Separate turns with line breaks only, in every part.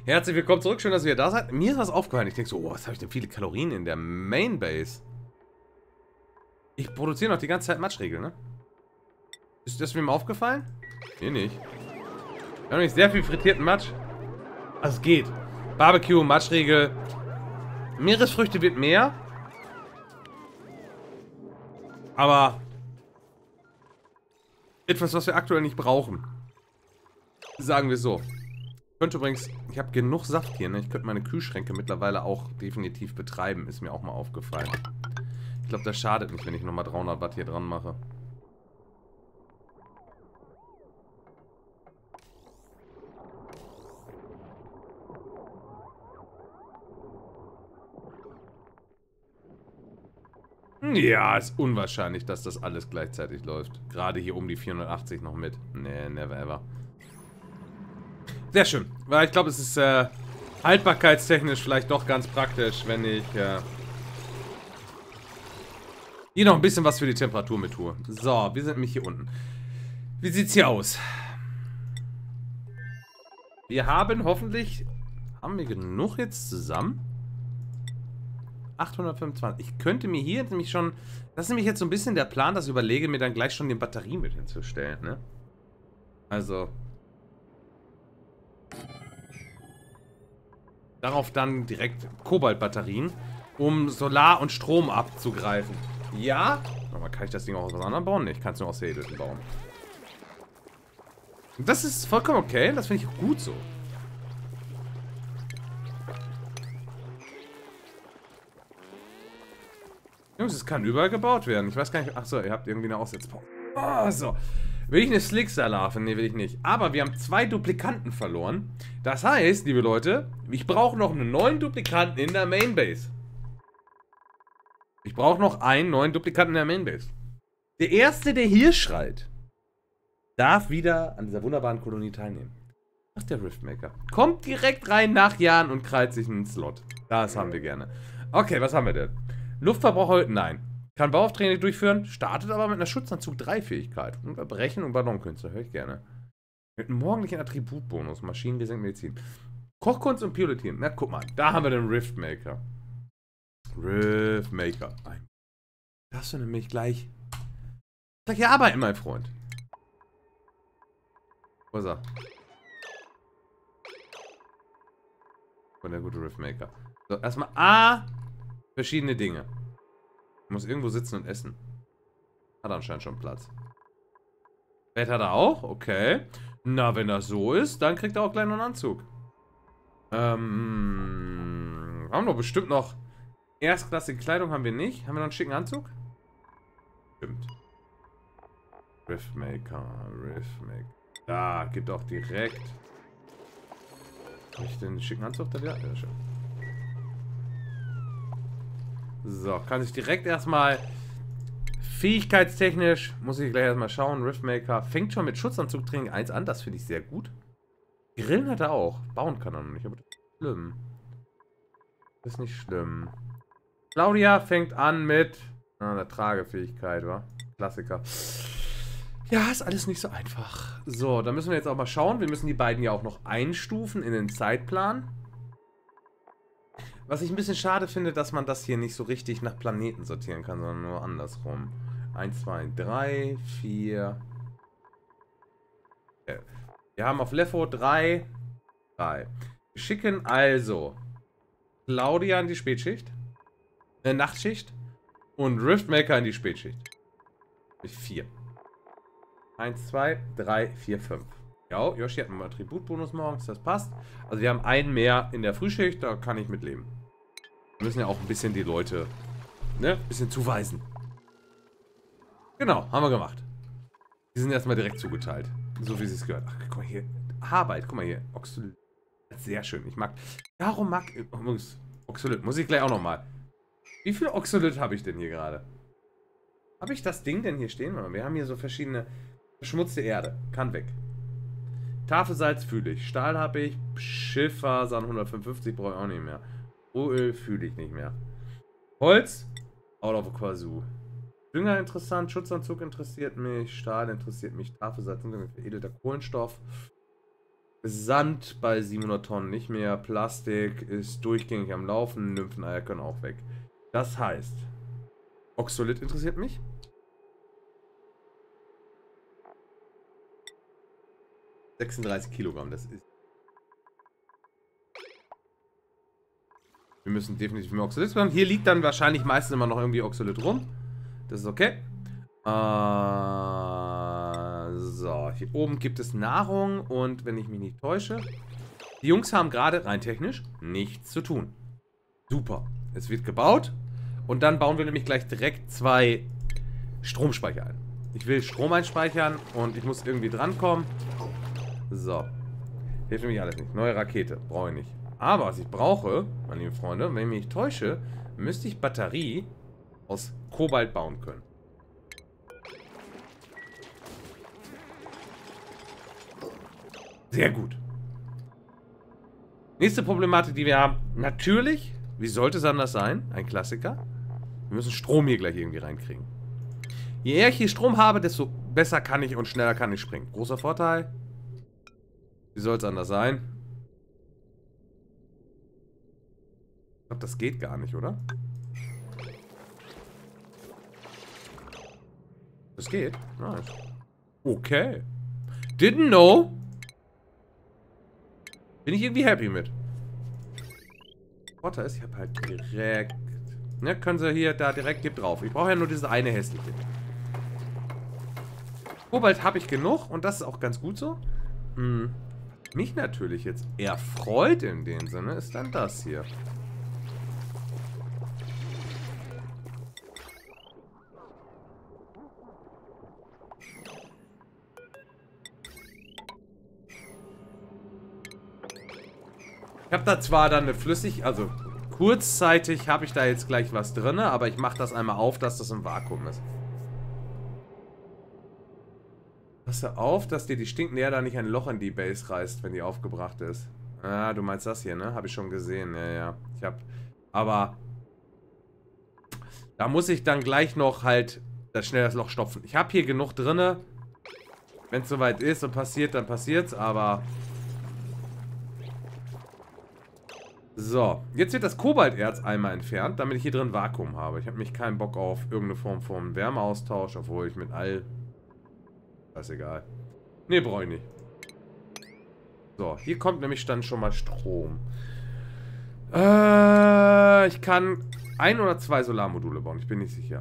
Herzlich willkommen zurück, schön, dass ihr da seid. Mir ist was aufgefallen. Ich denke so, oh, was habe ich denn viele Kalorien in der Main Base? Ich produziere noch die ganze Zeit Matschriegel, ne? Ist das mir aufgefallen? Nee, nicht. Wir haben nämlich sehr viel frittierten Matsch. Also es geht. Barbecue, Matschriegel. Meeresfrüchte wird mehr. Aber etwas, was wir aktuell nicht brauchen. Sagen wir so. Ich könnte übrigens, ich habe genug Saft hier, ne? Ich könnte meine Kühlschränke mittlerweile auch definitiv betreiben. Ist mir auch mal aufgefallen. Ich glaube, das schadet nicht, wenn ich nochmal 300 Watt hier dran mache. Ja, ist unwahrscheinlich, dass das alles gleichzeitig läuft. Gerade hier um die 480 noch mit. Nee, never ever. Sehr schön. Weil ich glaube, es ist haltbarkeitstechnisch vielleicht doch ganz praktisch, wenn ich hier noch ein bisschen was für die Temperatur mit tue. So, wir sind nämlich hier unten. Wie sieht's hier aus? Wir haben hoffentlich... Haben wir genug jetzt zusammen? 825. Ich könnte mir hier nämlich schon... Das ist nämlich jetzt so ein bisschen der Plan, dass ich überlege, mir dann gleich schon die Batterie mit hinzustellen, ne? Also... Darauf dann direkt Kobaltbatterien, um Solar und Strom abzugreifen. Ja? Aber kann ich das Ding auch aus was anderem bauen? Ne, ich kann es nur aus Seedeln bauen. Das ist vollkommen okay, das finde ich auch gut so. Jungs, es kann überall gebaut werden. Ich weiß gar nicht. Achso, ihr habt irgendwie eine Aussetzpause. Oh, so. Will ich eine Slickster-Larve? Ne, will ich nicht. Aber wir haben 2 Duplikanten verloren. Das heißt, liebe Leute, ich brauche noch einen neuen Duplikanten in der Mainbase. Ich brauche noch einen neuen Duplikanten in der Mainbase. Der Erste, der hier schreit, darf wieder an dieser wunderbaren Kolonie teilnehmen. Ach, der Riftmaker. Kommt direkt rein nach Jahren und krallt sich einen Slot. Das haben wir gerne. Okay, was haben wir denn? Luftverbrauch, nein. Kann Bauaufträge durchführen, startet aber mit einer Schutzanzug 3 Fähigkeit. Und Brechen und Ballonkünste, höre ich gerne. Mit einem morgendlichen Attributbonus, Maschinengesenk, Medizin. Kochkunst und Pilotieren. Na, guck mal, da haben wir den Riftmaker. Riftmaker. Darfst du nämlich gleich hier arbeiten, mein Freund. Wo ist er? Von der gute Riftmaker. So, erstmal A. Verschiedene Dinge. Muss irgendwo sitzen und essen. Hat anscheinend schon Platz. Bett hat er auch? Okay. Na, wenn das so ist, dann kriegt er auch gleich noch einen Anzug. Haben wir bestimmt noch erstklassige Kleidung haben wir nicht. Haben wir noch einen schicken Anzug? Stimmt. Riftmaker. Da, gibt auch direkt. Habe ich den schicken Anzug da wieder? Ja, schön. So, kann ich direkt erstmal fähigkeitstechnisch, muss ich gleich erstmal schauen, Riftmaker fängt schon mit Schutzanzug Training 1 an, das finde ich sehr gut. Grillen hat er auch, bauen kann er noch nicht, aber das ist nicht schlimm. Das ist nicht schlimm. Claudia fängt an mit der Tragefähigkeit, wa? Klassiker. Ja, ist alles nicht so einfach. So, da müssen wir jetzt auch mal schauen, wir müssen die beiden ja auch noch einstufen in den Zeitplan. Was ich ein bisschen schade finde, dass man das hier nicht so richtig nach Planeten sortieren kann, sondern nur andersrum. 1, 2, 3, 4. Wir haben auf Leffo 3. Wir schicken also Claudia in die Spätschicht. Nachtschicht. Und Riftmaker in die Spätschicht. Mit 4. 1, 2, 3, 4, 5. Ja, Yoshi hat einen Attributbonus morgens, das passt. Also wir haben einen mehr in der Frühschicht, da kann ich mitleben. Wir müssen ja auch ein bisschen die Leute, ne, ein bisschen zuweisen. Genau, haben wir gemacht. Die sind erstmal direkt zugeteilt. So wie sie es gehört. Ach, guck mal hier. Arbeit, guck mal hier. Oxalyt. Sehr schön, ich mag. Darum mag ich. Oxalyt, muss ich gleich auch nochmal. Wie viel Oxalyt habe ich denn hier gerade? Habe ich das Ding denn hier stehen? Wir haben hier so verschiedene. Verschmutzte Erde. Kann weg. Tafelsalz fühle ich. Stahl habe ich. Schifffasern 155 brauche ich auch nicht mehr. Rohöl fühle ich nicht mehr. Holz. Out of Quasu. Dünger interessant. Schutzanzug interessiert mich. Stahl interessiert mich. Tafelsalz. Veredelter Kohlenstoff. Sand bei 700 Tonnen nicht mehr. Plastik ist durchgängig am Laufen. Nympheneier können auch weg. Das heißt, Oxolit interessiert mich. ...36 Kilogramm, das ist... Wir müssen definitiv mehr Oxolit machen. Hier liegt dann wahrscheinlich meistens immer noch irgendwie Oxolit rum. Das ist okay. So, hier oben gibt es Nahrung und wenn ich mich nicht täusche, die Jungs haben gerade rein technisch nichts zu tun. Super. Es wird gebaut und dann bauen wir nämlich gleich direkt 2 Stromspeicher ein. Ich will Strom einspeichern und ich muss irgendwie drankommen. So. Hilft nämlich alles nicht. Neue Rakete. Brauche ich nicht. Aber was ich brauche, meine lieben Freunde, wenn ich mich nicht täusche, müsste ich Batterie aus Kobalt bauen können. Sehr gut. Nächste Problematik, die wir haben. Natürlich, wie sollte es anders sein? Ein Klassiker. Wir müssen Strom hier gleich irgendwie reinkriegen. Je eher ich hier Strom habe, desto besser kann ich und schneller kann ich springen. Großer Vorteil. Wie soll es anders sein? Ich glaube, das geht gar nicht, oder? Das geht? Nice. Okay. Didn't know. Bin ich irgendwie happy mit. Vorteil ist, ich habe halt direkt... Ne, können sie hier da direkt hier drauf. Ich brauche ja nur diese eine hässliche. Kobalt habe ich genug und das ist auch ganz gut so. Mich natürlich jetzt erfreut in dem Sinne ist dann das hier. Ich habe da zwar dann eine also kurzzeitig habe ich da jetzt gleich was drin, aber ich mache das einmal auf, dass das im Vakuum ist. Passe auf, dass dir die stinkende da nicht ein Loch in die Base reißt, wenn die aufgebracht ist. Ah, du meinst das hier, ne? Habe ich schon gesehen, ja, ja. Aber da muss ich dann gleich noch halt schnell das Loch stopfen. Ich habe hier genug drinne. Wenn es soweit ist und passiert, dann passiert's, aber... So, jetzt wird das Kobalterz einmal entfernt, damit ich hier drin Vakuum habe. Ich habe nämlich keinen Bock auf irgendeine Form von Wärmeaustausch, obwohl ich mit all... ist egal. Ne, brauche ich nicht. So, hier kommt nämlich dann schon mal Strom. Ich kann 1 oder 2 Solarmodule bauen, ich bin nicht sicher.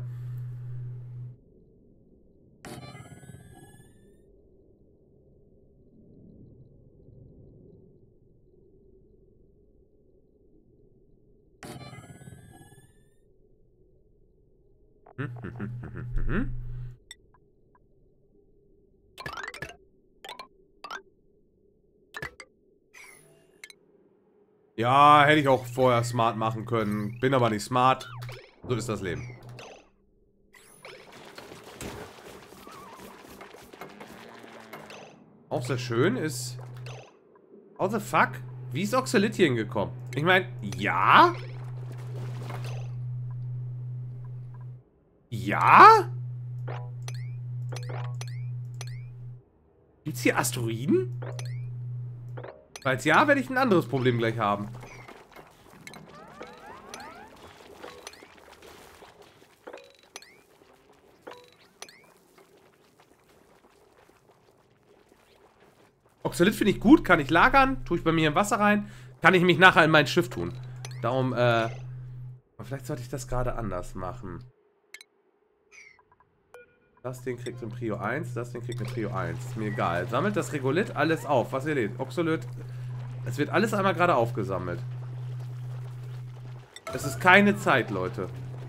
Ja, hätte ich auch vorher smart machen können. Bin aber nicht smart. So ist das Leben. Auch sehr schön ist... How the fuck? Wie ist Oxalit hier hingekommen? Ich meine, ja? Ja? Gibt's hier Asteroiden? Falls ja, werde ich ein anderes Problem gleich haben. Oxalit finde ich gut, kann ich lagern, tue ich bei mir im Wasser rein, kann ich mich nachher in mein Schiff tun. Darum, vielleicht sollte ich das gerade anders machen. Das Ding kriegt eine Prio 1, das Ding kriegt eine Prio 1. Ist mir egal. Sammelt das Regolith alles auf, was ihr seht. Oxalit. Es wird alles einmal gerade aufgesammelt. Es ist keine Zeit, Leute.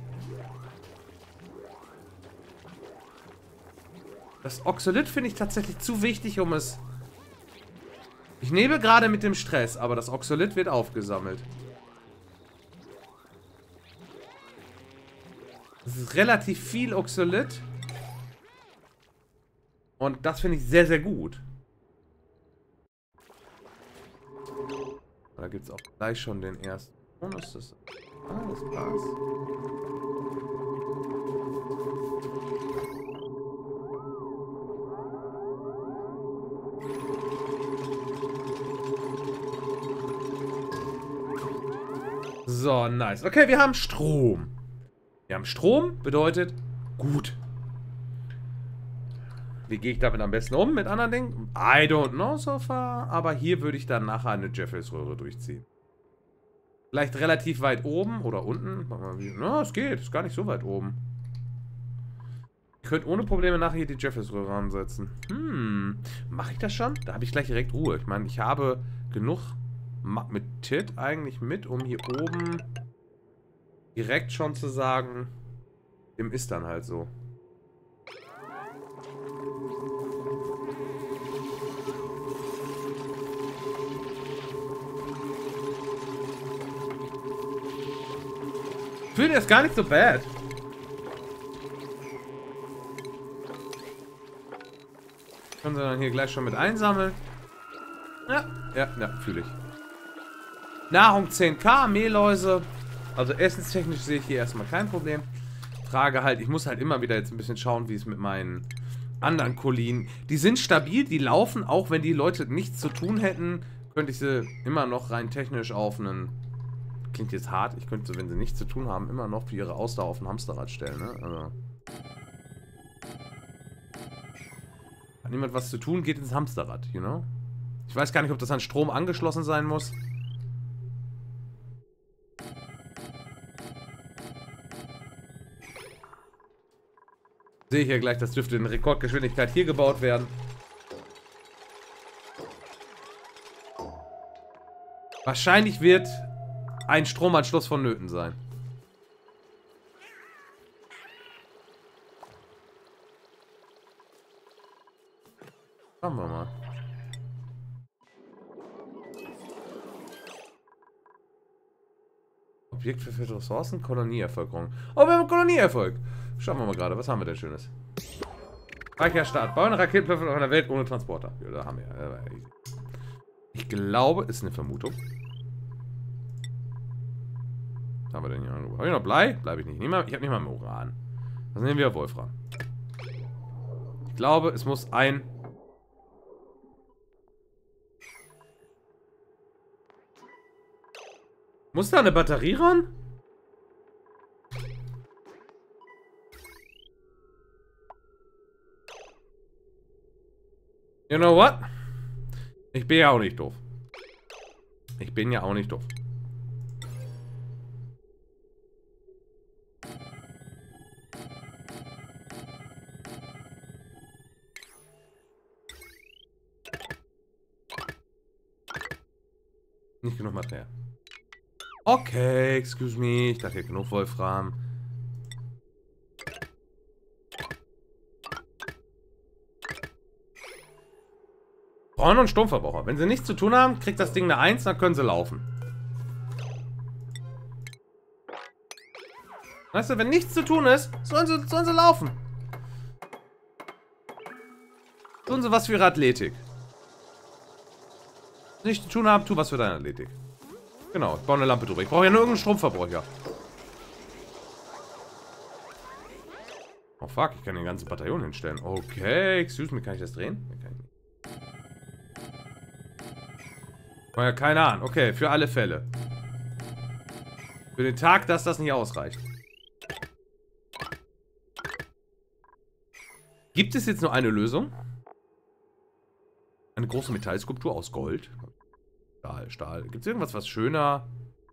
Das Oxalit finde ich tatsächlich zu wichtig, um es... Ich nehme gerade mit dem Stress, aber das Oxalit wird aufgesammelt. Das ist relativ viel Oxalit. Und das finde ich sehr, sehr gut. Da gibt es auch gleich schon den ersten Bonus. Das passt. So, nice. Okay, wir haben Strom. Wir haben Strom, bedeutet gut. Wie gehe ich damit am besten um mit anderen Dingen? I don't know so far. Aber hier würde ich dann nachher eine Jeffreys-Röhre durchziehen. Vielleicht relativ weit oben oder unten. Na, es geht. Ist gar nicht so weit oben. Ich könnte ohne Probleme nachher hier die Jeffreys-Röhre ansetzen. Mache ich das schon? Da habe ich gleich direkt Ruhe. Ich meine, ich habe genug mit Tit eigentlich mit, um hier oben direkt schon zu sagen, dem ist dann halt so. Ich finde das gar nicht so bad. Können sie dann hier gleich schon mit einsammeln. Ja, fühle ich. Nahrung 10k, Mehlläuse. Also essenstechnisch sehe ich hier erstmal kein Problem. Frage halt, ich muss halt immer wieder jetzt ein bisschen schauen, wie es mit meinen anderen Kolinen. Die sind stabil, die laufen, auch wenn die Leute nichts zu tun hätten, könnte ich sie immer noch rein technisch auf einen... Klingt jetzt hart, ich könnte sie, wenn sie nichts zu tun haben, immer noch für ihre Ausdauer auf ein Hamsterrad stellen, ne? Also. Hat niemand was zu tun, geht ins Hamsterrad, you know? Ich weiß gar nicht, ob das an Strom angeschlossen sein muss. Sehe ich ja gleich, das dürfte in Rekordgeschwindigkeit hier gebaut werden. Wahrscheinlich wird ein Stromanschluss vonnöten sein. Schauen wir mal. Objekt für Ressourcen, Kolonieerfolgerung. Oh, wir haben Kolonieerfolg. Schauen wir mal gerade, was haben wir denn Schönes? Speicherstart. Bauen Raketenwerfer auf einer Welt ohne Transporter. Ja, da haben wir. Ich glaube, ist eine Vermutung. Was haben wir denn hier? Habe ich noch Blei? Bleibe ich nicht. Ich habe nicht mal mehr Uran. Was nehmen wir? Wolfram. Ich glaube, es muss ein... Muss da eine Batterie ran? You know what? Ich bin ja auch nicht doof. Ich bin ja auch nicht doof. Nicht genug Material. Okay, excuse me. Ich dachte, hier genug Wolfram. Brauchen noch einen Stromverbraucher. Wenn sie nichts zu tun haben, kriegt das Ding eine 1, dann können sie laufen. Weißt du, wenn nichts zu tun ist, sollen sie laufen. Tun sie was für ihre Athletik. Nichts zu tun haben, tu was für deine Athletik. Genau, ich baue eine Lampe drüber. Ich brauche ja nur irgendeinen Stromverbraucher. Oh fuck, ich kann den ganzen Bataillon hinstellen. Okay, excuse me, kann ich das drehen? Kann ich nicht. Ja, keine Ahnung. Okay, für alle Fälle. Für den Tag, dass das nicht ausreicht. Gibt es jetzt nur eine Lösung? Eine große Metallskulptur aus Gold. Stahl. Gibt es irgendwas, was schöner...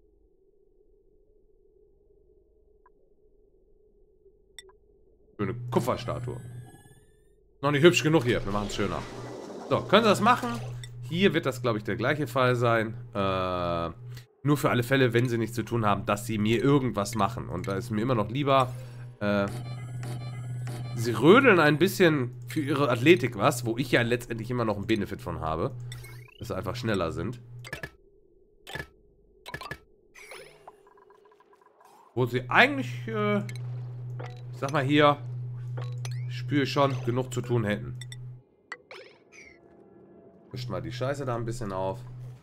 Schöne Kupferstatue. Noch nicht hübsch genug hier. Wir machen es schöner. So, können Sie das machen? Hier wird das, glaube ich, der gleiche Fall sein. Nur für alle Fälle, wenn Sie nichts zu tun haben, dass Sie mir irgendwas machen. Und da ist mir immer noch lieber... Sie rödeln ein bisschen für Ihre Athletik was, wo ich ja letztendlich immer noch einen Benefit von habe. Dass sie einfach schneller sind. Wo sie eigentlich, ich sag mal hier, spüre ich schon, genug zu tun hätten. Wischt mal die Scheiße da ein bisschen auf.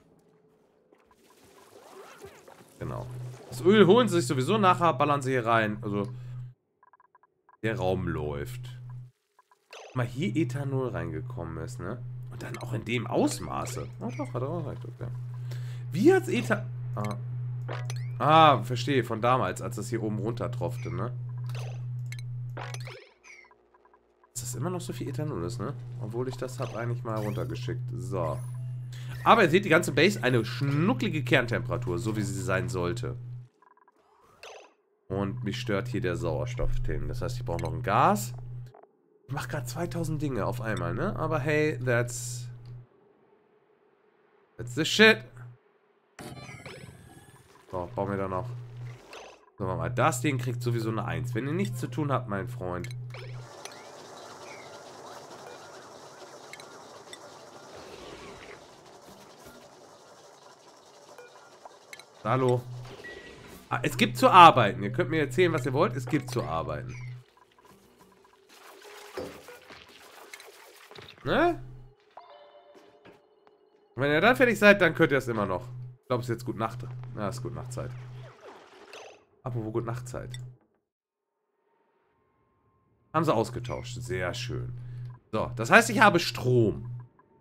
Genau. Das Öl holen sie sich sowieso nachher, ballern sie hier rein. Also, der Raum läuft. Mal hier Ethanol reingekommen ist, ne? Und dann auch in dem Ausmaße. Oh doch, hat er auch recht, okay. Wie hat's Ethanol... Ah, verstehe. Von damals, als das hier oben runter tropfte, ne? Dass das immer noch so viel Ethanol ist, ne? Obwohl ich das habe eigentlich mal runtergeschickt. So. Aber ihr seht, die ganze Base eine schnucklige Kerntemperatur, so wie sie sein sollte. Und mich stört hier der Sauerstoff-Themen. Das heißt, ich brauche noch ein Gas. Ich mache gerade 2000 Dinge auf einmal, ne? Aber hey, that's the shit. So, bauen wir da noch. So, mal. Das Ding kriegt sowieso eine 1. Wenn ihr nichts zu tun habt, mein Freund. Hallo. Ah, es gibt zu arbeiten. Ihr könnt mir erzählen, was ihr wollt. Es gibt zu arbeiten. Ne? Und wenn ihr dann fertig seid, dann könnt ihr es immer noch. Ich glaube, es ist jetzt gut Nacht. Ja, es ist gut Nachtzeit. Apropos gut Nachtzeit. Haben sie ausgetauscht. Sehr schön. So, das heißt, ich habe Strom.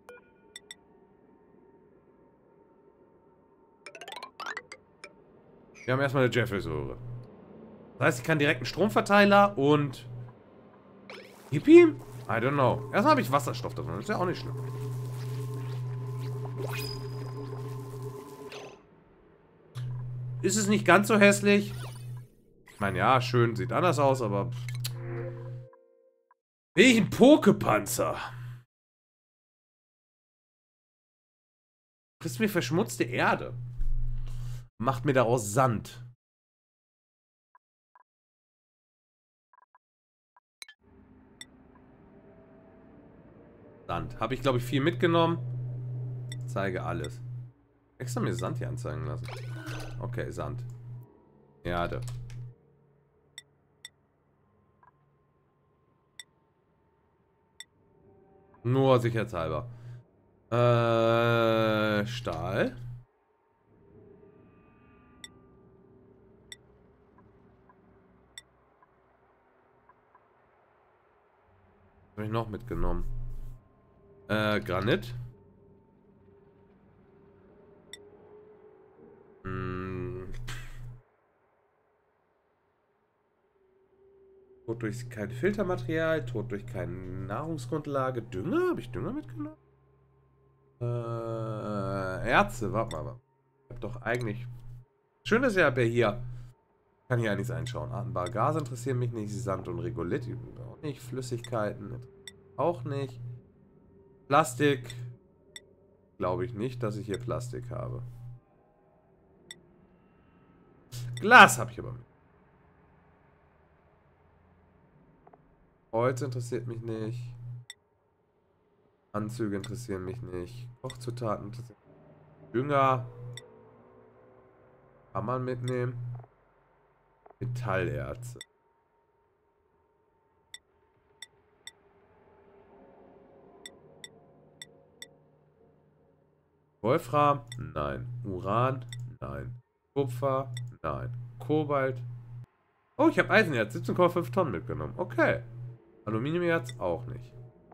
Wir haben erstmal eine Jeffries-Röhre. Das heißt, ich kann direkt einen Stromverteiler und... Gib ihm? I don't know. Erstmal habe ich Wasserstoff drin. Das ist ja auch nicht schlimm. Ist es nicht ganz so hässlich? Ich meine, ja, schön. Sieht anders aus, aber... Wie ein Pokepanzer. Frisst mir verschmutzte Erde. Macht mir daraus Sand. Sand. Habe ich, glaube ich, viel mitgenommen. Zeige alles. Extra mir Sand hier anzeigen lassen. Okay, Sand. Erde. Nur sicherheitshalber. Stahl. Was habe ich noch mitgenommen? Granit. Tod durch kein Filtermaterial, Tod durch keine Nahrungsgrundlage. Dünger? Habe ich Dünger mitgenommen? Erze, warte mal. Ich habe doch eigentlich... Schön ist ja, wer hier... Kann hier eigentlich einschauen. Atembare Gase interessieren mich nicht. Sand und Regolith auch nicht. Flüssigkeiten auch nicht. Plastik. Glaube ich nicht, dass ich hier Plastik habe. Glas habe ich aber mit. Holz interessiert mich nicht. Anzüge interessieren mich nicht. Kochzutaten interessieren mich nicht. Dünger. Kann man mitnehmen. Metallerze. Wolfram? Nein. Uran? Nein. Kupfer? Nein. Kobalt? Oh, ich habe Eisenerz. 17,5 Tonnen mitgenommen. Okay. Aluminiumerz auch nicht.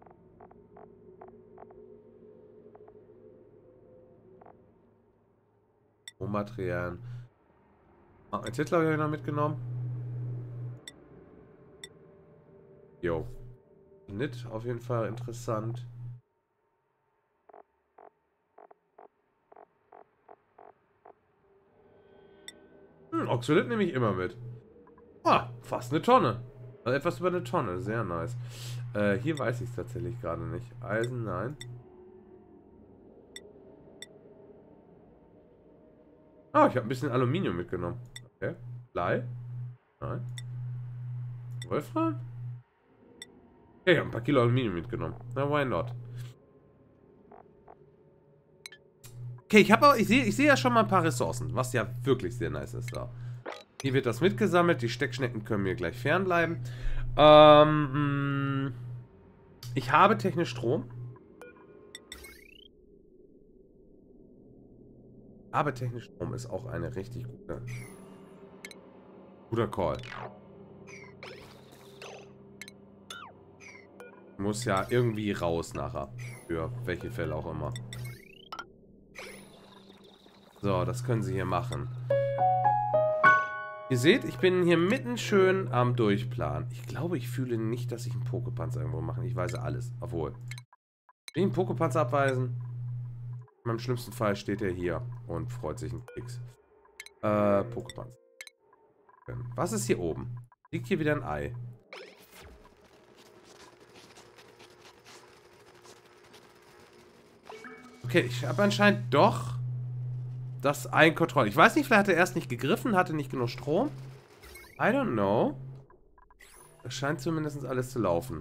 Rohmaterialien. Magnetit habe ich noch mitgenommen. Jo. Magnet auf jeden Fall interessant. Oxalit nehme ich immer mit. Ah, fast eine Tonne. Also etwas über eine Tonne. Sehr nice. Hier weiß ich es tatsächlich gerade nicht. Eisen, nein. Ah, ich habe ein bisschen Aluminium mitgenommen. Okay. Blei? Nein. Wolfram? Okay, ich habe ein paar Kilo Aluminium mitgenommen. Na, why not? Okay, ich sehe ja schon mal ein paar Ressourcen, was ja wirklich sehr nice ist da. Hier wird das mitgesammelt, die Steckschnecken können mir gleich fernbleiben. Ich habe technisch Strom. Aber technisch Strom ist auch eine richtig guter Call. Muss ja irgendwie raus nachher. Für welche Fälle auch immer. So, das können sie hier machen. Ihr seht, ich bin hier mitten schön am Durchplanen. Ich glaube, ich fühle nicht, dass ich einen Pokepanzer irgendwo mache. Ich weiß alles. Obwohl. Will ich einen Pokepanzer abweisen? In meinem schlimmsten Fall steht er hier und freut sich einen Keks. Pokepanzer. Was ist hier oben? Liegt hier wieder ein Ei. Okay, ich habe anscheinend doch das Ei in Kontrolle. Ich weiß nicht, vielleicht hat er erst nicht gegriffen, hatte nicht genug Strom. I don't know. Es scheint zumindest alles zu laufen.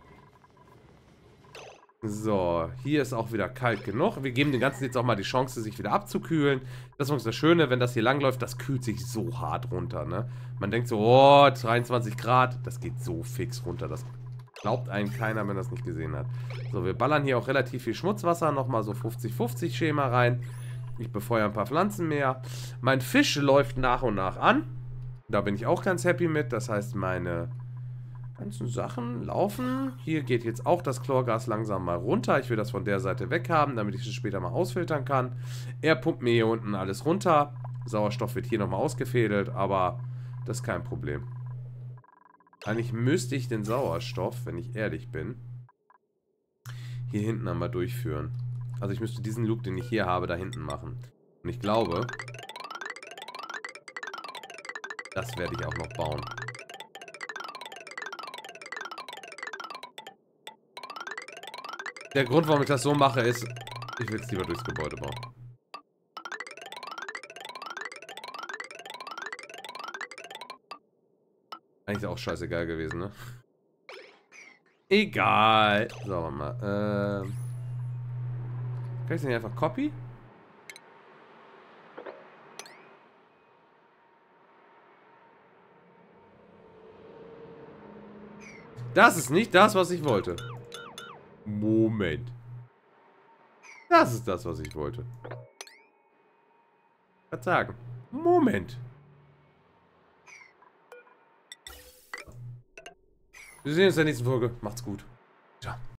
So, hier ist auch wieder kalt genug. Wir geben dem Ganzen jetzt auch mal die Chance, sich wieder abzukühlen. Das ist das Schöne, wenn das hier langläuft, das kühlt sich so hart runter, ne? Man denkt so, oh, 23 Grad. Das geht so fix runter. Das glaubt einem keiner, wenn das nicht gesehen hat. So, wir ballern hier auch relativ viel Schmutzwasser. Nochmal so 50-50 Schema rein. Ich befeuere ein paar Pflanzen mehr. Mein Fisch läuft nach und nach an. Da bin ich auch ganz happy mit. Das heißt, meine ganzen Sachen laufen. Hier geht jetzt auch das Chlorgas langsam mal runter. Ich will das von der Seite weg haben, damit ich es später mal ausfiltern kann. Er pumpt mir hier unten alles runter. Sauerstoff wird hier nochmal ausgefädelt, aber das ist kein Problem. Eigentlich müsste ich den Sauerstoff, wenn ich ehrlich bin, hier hinten einmal durchführen. Also ich müsste diesen Loop, den ich hier habe, da hinten machen. Und ich glaube, das werde ich auch noch bauen. Der Grund, warum ich das so mache, ist, ich will es lieber durchs Gebäude bauen. Eigentlich auch scheißegal gewesen, ne? Egal. So, warte mal. Kann ich den hier einfach copy? Das ist nicht das, was ich wollte. Moment. Das ist das, was ich wollte. Was sagen? Moment. Wir sehen uns in der nächsten Folge. Macht's gut.